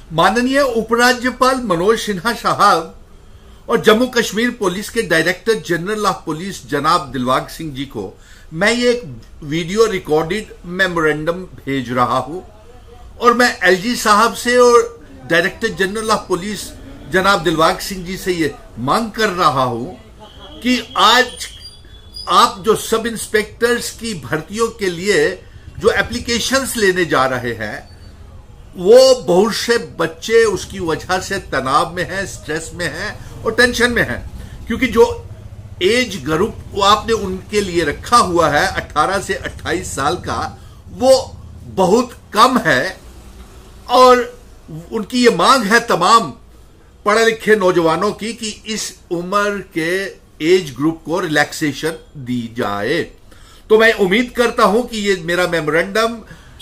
माननीय उपराज्यपाल मनोज सिन्हा साहब और जम्मू कश्मीर पुलिस के डायरेक्टर जनरल ऑफ पुलिस जनाब दिलबाग सिंह जी को मैं ये एक वीडियो रिकॉर्डेड मेमोरेंडम भेज रहा हूं और मैं एलजी साहब से और डायरेक्टर जनरल ऑफ पुलिस जनाब दिलबाग सिंह जी से ये मांग कर रहा हूं कि आज आप जो सब इंस्पेक्टर्स की भर्तियों के लिए जो एप्लीकेशंस लेने जा रहे हैं, वो बहुत से बच्चे उसकी वजह से तनाव में हैं, स्ट्रेस में हैं और टेंशन में हैं, क्योंकि जो एज ग्रुप वो आपने उनके लिए रखा हुआ है 18 से 28 साल का, वो बहुत कम है और उनकी ये मांग है तमाम पढ़े लिखे नौजवानों की कि इस उम्र के एज ग्रुप को रिलैक्सेशन दी जाए। तो मैं उम्मीद करता हूं कि ये मेरा मेमोरेंडम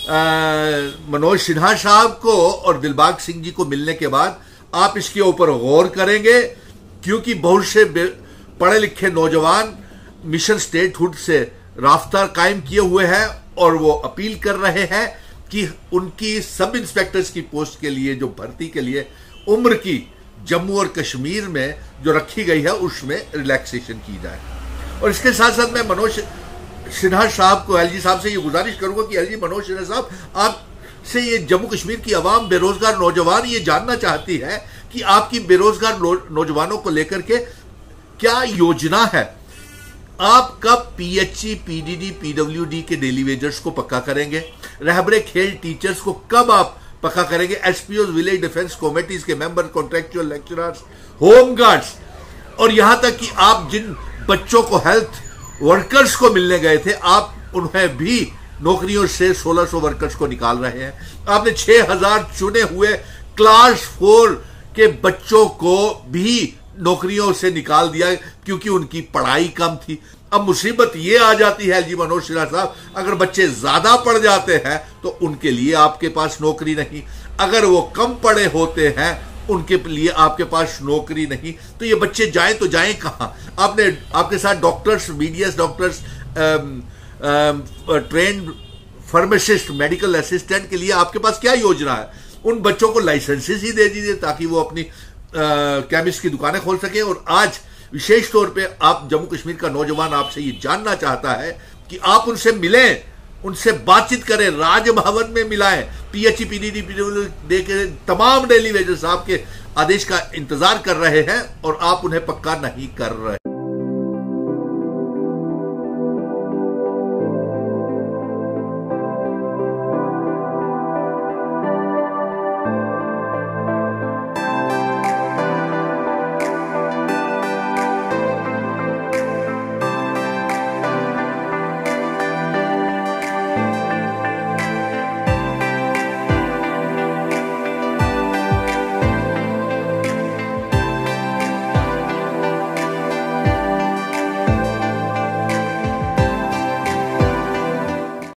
मनोज सिन्हा साहब को और दिलबाग सिंह जी को मिलने के बाद आप इसके ऊपर गौर करेंगे, क्योंकि बहुत से पढ़े लिखे नौजवान मिशन स्टेटहुड से राफ्ता कायम किए हुए हैं और वो अपील कर रहे हैं कि उनकी सब इंस्पेक्टर्स की पोस्ट के लिए जो भर्ती के लिए उम्र की जम्मू और कश्मीर में जो रखी गई है उसमें रिलैक्सेशन की जाए। और इसके साथ साथ मैं मनोज सिन्हा साहब को, एलजी साहब से ये गुजारिश करूंगा कि एलजी मनोज सिन्हा साहब, आपसे ये जम्मू कश्मीर की आवाम, बेरोजगार नौजवान ये जानना चाहती है कि आपकी बेरोजगार नौजवानों को लेकर के क्या योजना है। आप कब पीएचई, पीडीडी, पीडब्ल्यूडी के डेली वेजर्स को पक्का करेंगे? रहबरे खेल टीचर्स को कब आप पक्का करेंगे? एसपीओ, विलेज डिफेंस कमेटीज के member, contractual lecturers, home guards, और यहां तक कि आप जिन बच्चों को हेल्थ वर्कर्स को मिलने गए थे, आप उन्हें भी नौकरियों से 1600 वर्कर्स को निकाल रहे हैं। आपने 6000 चुने हुए क्लास 4 के बच्चों को भी नौकरियों से निकाल दिया क्योंकि उनकी पढ़ाई कम थी। अब मुसीबत ये आ जाती है जी मनोज सिन्हा साहब, अगर बच्चे ज्यादा पढ़ जाते हैं तो उनके लिए आपके पास नौकरी नहीं, अगर वो कम पढ़े होते हैं उनके लिए आपके पास नौकरी नहीं, तो ये बच्चे जाएं तो जाएं कहां? आपके साथ doctors, BDS doctors, trained pharmacist, medical assistant के लिए आपके पास क्या योजना है? उन बच्चों को लाइसेंसेस ही दे दीजिए ताकि वो अपनी केमिस्ट की दुकानें खोल सके। और आज विशेष तौर पे आप जम्मू कश्मीर का नौजवान आपसे ये जानना चाहता है कि आप उनसे मिलें, उनसे बातचीत करें, राजभवन में मिलाएं। पीएचई, पीडीडी, पीडब्ल्यूडी के तमाम डेली वेजर्स आपके आदेश का इंतजार कर रहे हैं और आप उन्हें पक्का नहीं कर रहे।